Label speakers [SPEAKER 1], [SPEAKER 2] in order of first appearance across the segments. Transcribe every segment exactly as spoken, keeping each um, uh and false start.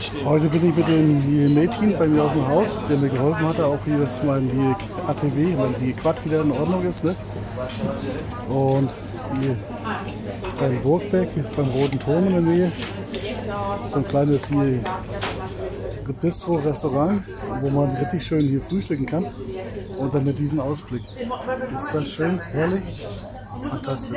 [SPEAKER 1] Heute bin ich mit dem hier Mädchen bei mir aus dem Haus, der mir geholfen hatte, auch hier, dass mein hier A T W, mein hier Quad wieder in Ordnung ist. Ne? Und hier beim Burgberg, beim Roten Turm in der Nähe, so ein kleines hier Bistro, Restaurant, wo man richtig schön hier frühstücken kann. Und dann mit diesem Ausblick. Ist das schön, herrlich? Fantastisch.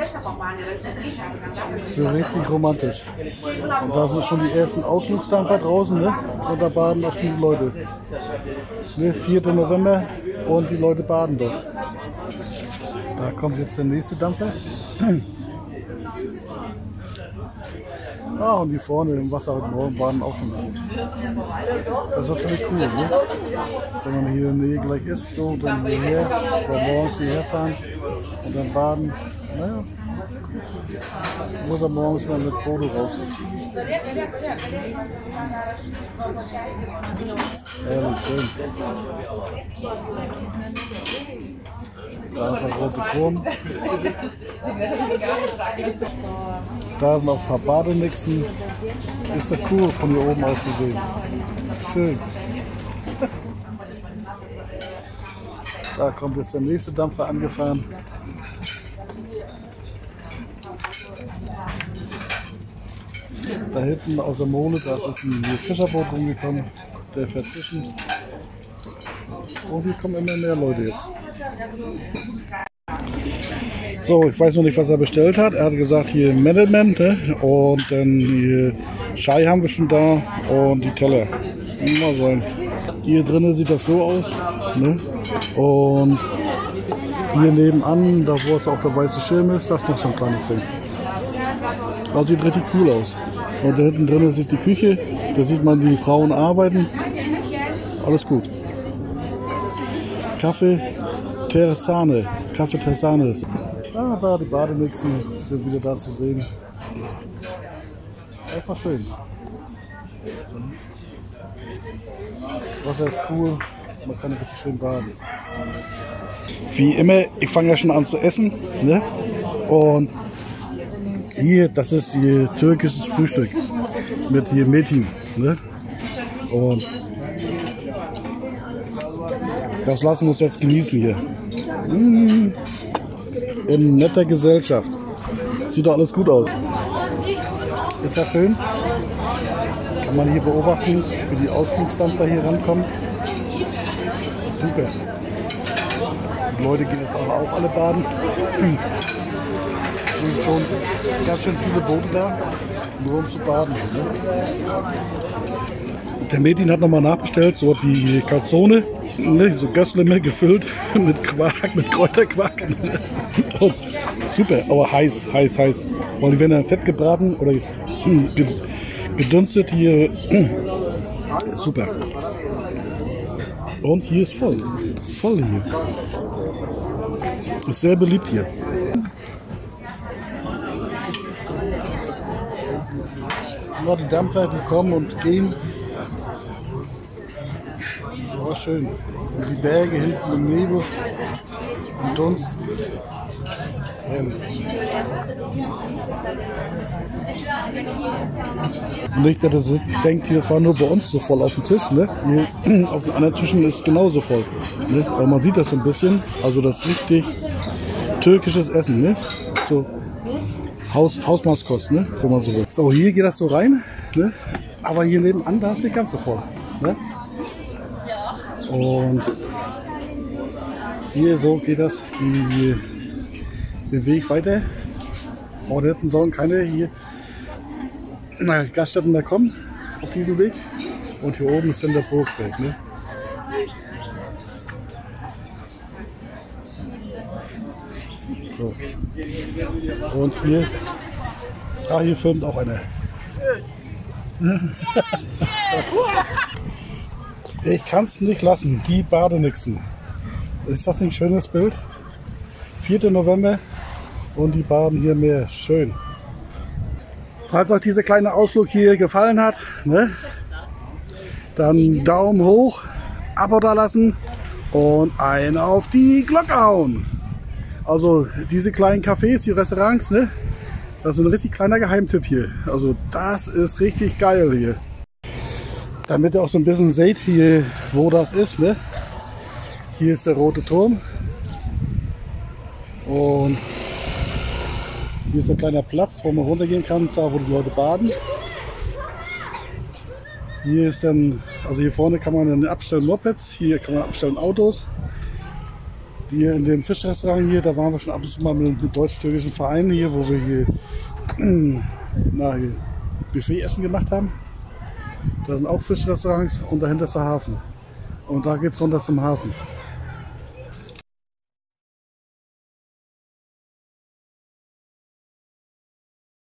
[SPEAKER 1] So richtig romantisch. Und da sind schon die ersten Ausflugsdampfer draußen, ne? Und da baden auch viele Leute. Ne? vierter November und die Leute baden dort. Da kommt jetzt der nächste Dampfer. Ah, und die vorne im Wasser heute Morgen baden auch schon gut. Das ist natürlich cool, ne? Wenn man hier in der Nähe gleich ist, so, dann hierher, oder morgens hierher fahren und dann baden. Naja, muss er morgens mal mit Bodo raus. Ehrlich, schön. Da ist der Rote Turm. Da sind auch ein paar Badenixen. Ist doch cool von hier oben aus zu sehen. Schön. Da kommt jetzt der nächste Dampfer angefahren. Da hinten aus der Mole, da ist ein Fischerboot rumgekommen. Der fährt fischen. Und hier kommen immer mehr Leute jetzt. So, ich weiß noch nicht, was er bestellt hat. Er hat gesagt, hier Management, ne? Und dann hier Schei haben wir schon da und die Teller. Mal sein. Hier drinnen sieht das so aus. Ne? Und hier nebenan, da wo es auch der weiße Schirm ist, das ist noch so ein kleines Ding. Das sieht richtig cool aus. Und da hinten drin ist die Küche. Da sieht man die Frauen arbeiten. Alles gut. Kaffee Tersane. Kaffee Tersane ist. Ah, da die Badenixen sind wieder da zu sehen. Einfach schön. Das Wasser ist cool. Man kann richtig schön baden. Wie immer, ich fange ja schon an zu essen. Ne? Und hier, das ist hier türkisches Frühstück mit hier Metin. Ne? Und das lassen wir uns jetzt genießen hier. Mmh. In netter Gesellschaft. Sieht doch alles gut aus. Ist das schön? Kann man hier beobachten, wie die Ausflugsdampfer hier rankommen. Super. Die Leute gehen jetzt aber auch alle baden. Sind schon ganz schön viele Boote da, nur um zu baden. Ne? Der Medin hat nochmal nachbestellt, so wie Calzone, ne? So Gössle gefüllt mit Quark, mit Kräuterquark. Oh, super, aber heiß, heiß, heiß. Weil die werden dann fett gebraten oder gedünstet hier. Super. Und hier ist voll. Voll hier. Ist sehr beliebt hier. Ja, die Dampfer, die kommen und gehen. War schön. Und die Berge hinten im Nebel und Dunst. Herrlich. Und nicht, dass ihr denkt, das war nur bei uns so voll auf dem Tisch. Ne? Hier auf den anderen Tischen ist genauso voll. Ne? Aber man sieht das so ein bisschen. Also das richtig türkisches Essen. Ne? So Haus, Hausmannskost, ne? Wo man so will. So, hier geht das so rein. Ne? Aber hier nebenan, da ist nicht ganz so voll. Ne? Und hier so geht das die, den Weg weiter. Und hinten sollen keine hier na, Gaststätten mehr kommen auf diesem Weg. Und hier oben ist dann der Burgberg. Ne? So. Und hier, ah, hier filmt auch einer. Ich kann es nicht lassen, die Badenixen. Ist das nicht ein schönes Bild? vierter November und die baden hier mehr. Schön. Falls euch dieser kleine Ausflug hier gefallen hat, ne, dann Daumen hoch, Abo da lassen und ein auf die Glocke hauen. Also diese kleinen Cafés, die Restaurants, ne, das ist ein richtig kleiner Geheimtipp hier. Also das ist richtig geil hier. Damit ihr auch so ein bisschen seht, hier, wo das ist. Ne? Hier ist der Rote Turm. Und hier ist so ein kleiner Platz, wo man runtergehen kann, zwar wo die Leute baden. Hier ist dann, also hier vorne kann man dann abstellen Mopeds, hier kann man abstellen Autos. Hier in dem Fischrestaurant hier, da waren wir schon ab und zu mal mit einem deutsch-türkischen Verein hier, wo wir hier, na, hier Buffet-Essen gemacht haben. Da sind auch Fischrestaurants und dahinter ist der Hafen. Und da geht es runter zum Hafen.